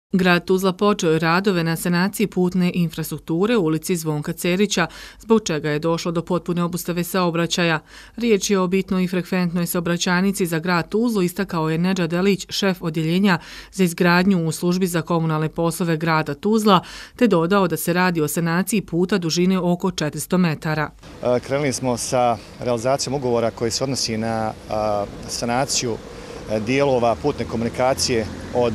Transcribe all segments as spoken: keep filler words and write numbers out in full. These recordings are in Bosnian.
Grad Tuzla počeo je radove na sanaciji putne infrastrukture u ulici Zvonka Cerića, zbog čega je došlo do potpune obustave saobraćaja. Riječ je o bitnoj i frekventnoj saobraćajnici za grad Tuzlu, istakao je Nedžad Delić, šef odjeljenja za izgradnju u službi za komunalne poslove grada Tuzla, te dodao da se radi o sanaciji puta dužine oko četiristo metara. Krenuli smo sa realizacijom ugovora koji se odnosi na sanaciju dijelova putne komunikacije od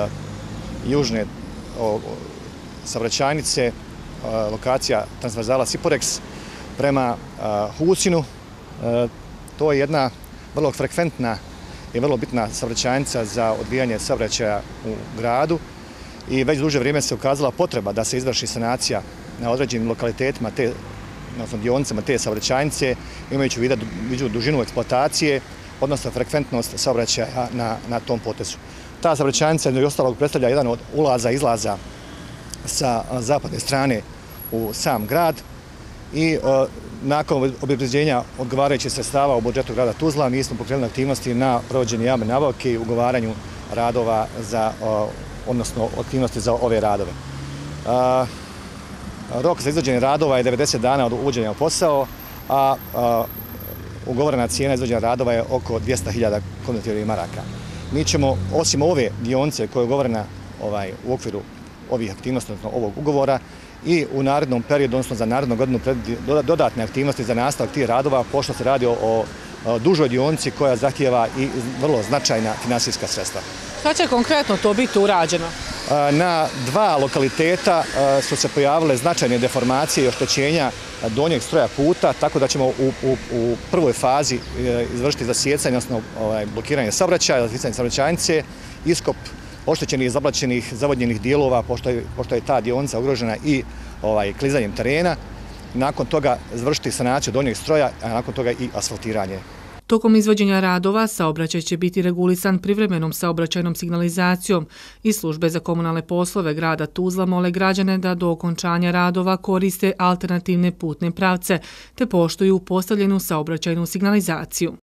južne saobraćajnice, lokacija transverzala Siporex prema Husinu. To je jedna vrlo frekventna i vrlo bitna saobraćajnica za odvijanje saobraćaja u gradu i već duže vrijeme se ukazala potreba da se izvrši sanacija na određenim lokalitetima, odnosno dionicama te saobraćajnice, imajući u vidu dužinu eksploatacije, odnosno frekventnost saobraćaja na, na tom potezu. Ta saobraćajnica i ostalog predstavlja jedan od ulaza i izlaza sa zapadne strane u sam grad i e, nakon obezbeđenja odgovarajućih sredstava u budžetu grada Tuzla mi smo pokrenuli aktivnosti na provođenje javne nabavke i ugovaranju radova za, e, odnosno aktivnosti za ove radove. E, rok za izvođenje radova je devedeset dana od uvođenja u posao, a, a ugovorena cijena izvođenja radova je oko dvjesto hiljada konvertiranih maraka. Mi ćemo, osim ove dionice koja je ugovorena ovaj, u okviru ovih aktivnosti, odnosno ovog ugovora, i u narednom periodu, odnosno za narednu godinu, dodatne aktivnosti za nastavak tih radova, pošto se radi o, o dužoj dionici koja zahtijeva i vrlo značajna finansijska sredstva. Šta će konkretno to biti urađeno? Na dva lokaliteta su se pojavile značajne deformacije i oštećenja donjeg stroja puta, tako da ćemo u, u, u prvoj fazi izvršiti zasjecanje, odnosno ovaj, blokiranje saobraćaja, zasjecanje saobraćajnice, iskop oštećenih i zablaćenih zavodnjenih dijelova, pošto je, pošto je ta dionica ugrožena i ovaj, klizanjem terena. Nakon toga izvršiti sanaciju donjeg stroja, a nakon toga i asfaltiranje. Tokom izvođenja radova saobraćaj će biti regulisan privremenom saobraćajnom signalizacijom i službe za komunalne poslove grada Tuzla mole građane da do okončanja radova koriste alternativne putne pravce te poštuju postavljenu saobraćajnu signalizaciju.